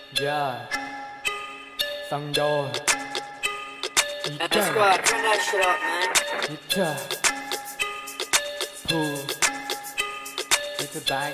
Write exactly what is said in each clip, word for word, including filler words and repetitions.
Yeah, Sangdo. And the squad, turn that shit up, man. Ita, Poo, it's a bag.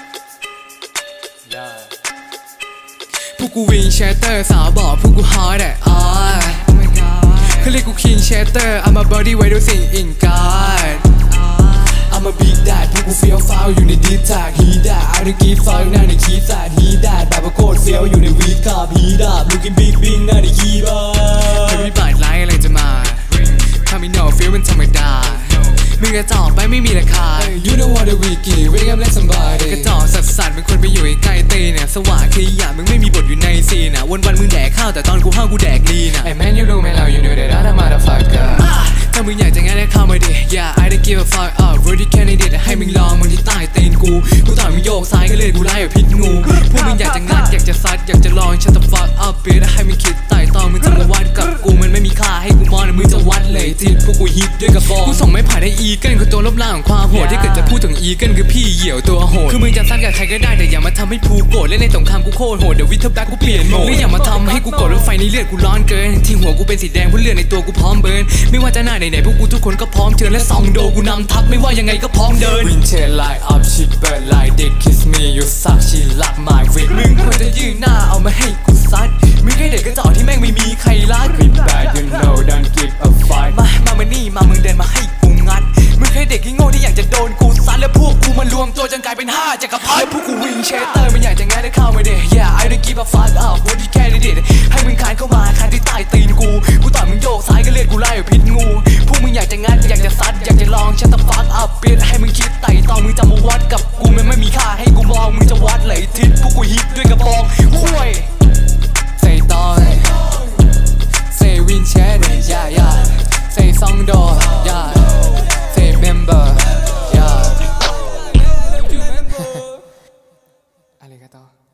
Yeah. พวกกูวิงเชเตอร์สาวบอกพวกกูฮอตอ่ะอ๋อเขาเรียกกูคิงเชเตอร์ I'm a body way to sing in God I'm a big dad พวกกูเฟี้ยวฟ้าวอยู่ในดิสแท็กฮีดาเอาในกีฟฟังหน้าในคีย์แซดฮีดาแบบว่าโคตรเฟี้ยวอยู่ในวีดคาบฮีดาลูกินบิ๊กบิ๊งหน้าในคีย์บอร์ดไม่มีบาดไล่อะไรจะมาถ้ามีโนฟิลมันธรรมดามึงกระจอกไปไม่มีราคา You know what the wiki wake up like somebody กระจอกสัสสัสเป็นคนไปอยู่ใกล้ตีเนี่ยสว่างคืออยากมึงไม่มีบทอยู่ในซีนอ่ะวันวันมึงแดกข้าวแต่ตอนกูห้าวกูแดกลีนอ่ะไอ้แมน you know ไหมเรา you know that I'm a motherfucker ถ้ามึงอยากจะงั้นได้เข้ามาดิ Yeah I don't give a fuck up ready candidate ให้มึงลองมึงที่ใต้ตีนกูกูต่อยมึงโยกซ้ายก็เลยกูไล่แบบพิษงูพวกมึงอยากจะงัดอยากจะซัดอยากจะลอง shut the fuck up bitch ให้มึงคิดใต้ตอนมึงจะมาวัดกับกูมันไม่มีค่าให้กูมองมึงจะวัดเลยที่พวกกูฮิตด้วยกระบอกกูส่งไม่ผ่านได้อีเกิลคือตัวลบล้างของความโหดที่เกิดจะพูดถึงอีเกิลคือพี่เหี่ยวตัวโหดคือมึงจะซัดกับใครก็ได้แต่อย่ามาทำให้ภูโกรธเล่นในสงครามกูโคตรโหดเดี๋ยววิทเทอร์แบ็กกูเปลี่ยนโหมดหรืออย่ามาทำให้กูโกรธรถไฟในเลือดกูร้อนเกินที่หัวกูเป็นสีแดงเพราะเลือดในตัวกูพร้อมเบิร์นไม่ว่าจะหน้าไหนๆพวกกูทุกคนก็พร้อมเชิญและซองโดกูนำทัพไม่ว่ายังไงก็พร้อมเดิน Winter light up shit burn like dick kiss me you suck she love my wit มึงควรจะยืนหน้าเอามาให้กูซัดมึงแค่เด็กกระจอกที่แม่งไม่มีใครรัก Be bad, you know, don't give a fuck. มามามานี่มามึงเดินมาให้กูงัดมึงแค่เด็กที่โง่ที่อยากจะโดนกูซัดและพวกกูมันรวมตัวจนกลายเป็นห้าจักรพรรดิพวกกูวิงเชเตอร์มันอยากจะงัดได้เข้ามาเดะ Yeah I don't give a fuck up what you can do ให้มึงคานเข้ามาคานที่ใต้ตีนกูกูต่อยมึงโยกซ้ายก็เลือดกูไล่แบบพิษงูพวกมึงอยากจะงัดอยากจะซัดอยากจะลอง shut the fuck up bitch ให้มึงคิดไต่ตองมึงจะมาวัดกับกูมันไม่มีค่าให้กูมองมึงจะวัดเลยทิศพวกกูฮิตด้วยกระบองห่วยใส่ตอนSay Winchester, yeah, yeah. Say Songdo, yeah. Say member, yeah. Arigato.